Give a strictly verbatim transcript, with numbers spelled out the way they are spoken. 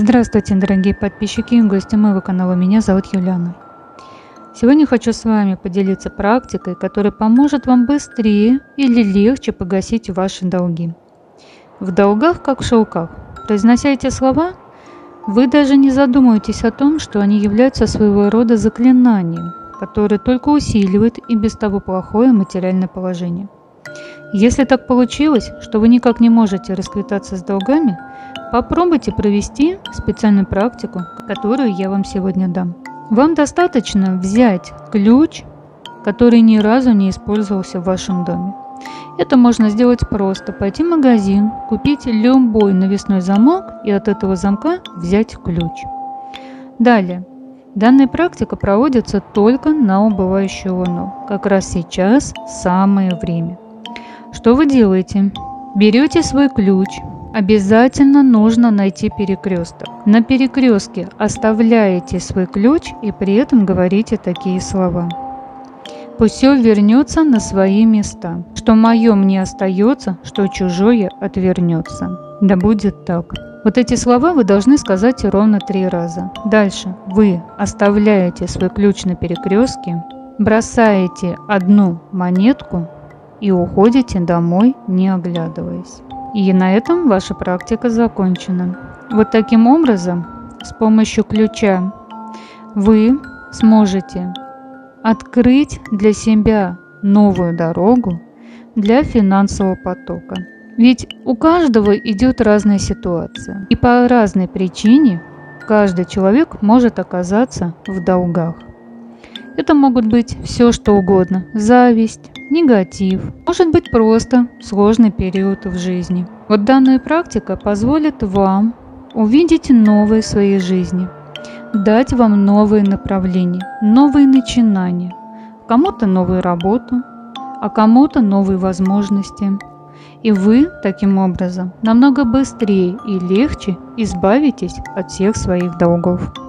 Здравствуйте, дорогие подписчики и гости моего канала. Меня зовут Юлиана. Сегодня хочу с вами поделиться практикой, которая поможет вам быстрее или легче погасить ваши долги. В долгах, как в шелках. Произнося эти слова, вы даже не задумываетесь о том, что они являются своего рода заклинанием, которое только усиливает и без того плохое материальное положение. Если так получилось, что вы никак не можете расквитаться с долгами, попробуйте провести специальную практику, которую я вам сегодня дам. Вам достаточно взять ключ, который ни разу не использовался в вашем доме. Это можно сделать просто: пойти в магазин, купить любой навесной замок и от этого замка взять ключ. Далее. Данная практика проводится только на убывающую луну. Как раз сейчас самое время. Что вы делаете? Берете свой ключ. Обязательно нужно найти перекресток. На перекрестке оставляете свой ключ и при этом говорите такие слова: «Пусть все вернется на свои места. Что мое мне остается, что чужое отвернется. Да будет так». Вот эти слова вы должны сказать ровно три раза. Дальше вы оставляете свой ключ на перекрестке, бросаете одну монетку и уходите домой, не оглядываясь. И на этом ваша практика закончена. Вот таким образом, с помощью ключа вы сможете открыть для себя новую дорогу для финансового потока. Ведь у каждого идет разная ситуация. И по разной причине каждый человек может оказаться в долгах. Это могут быть все что угодно: зависть, негатив, может быть просто сложный период в жизни. Вот данная практика позволит вам увидеть новые в своей жизни, дать вам новые направления, новые начинания, кому-то новую работу, а кому-то новые возможности. И вы таким образом намного быстрее и легче избавитесь от всех своих долгов.